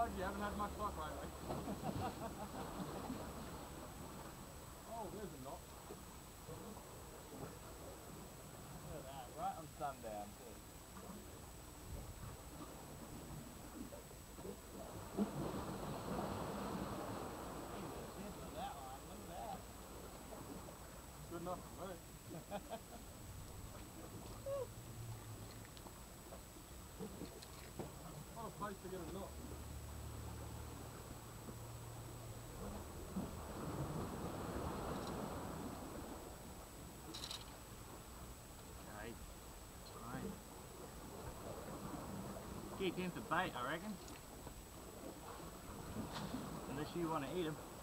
told you haven't had much luck lately. Oh, there's a knot. Look at that, right on sundown too. Good enough for me. What a place to get a knot. Okay, fine. Keep him for bait, I reckon. Unless you want to eat him.